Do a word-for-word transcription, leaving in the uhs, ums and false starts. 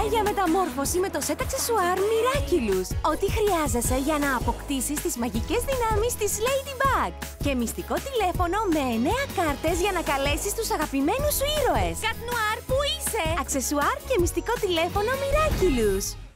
για μεταμόρφωση με το σετ αξεσουάρ Miraculous. Ό,τι χρειάζεσαι για να αποκτήσεις τις μαγικές δυνάμεις της Ladybug. Και μυστικό τηλέφωνο με εννέα κάρτες για να καλέσεις τους αγαπημένους σου ήρωες. Cat Noir, πού είσαι? Αξεσουάρ και μυστικό τηλέφωνο Miraculous.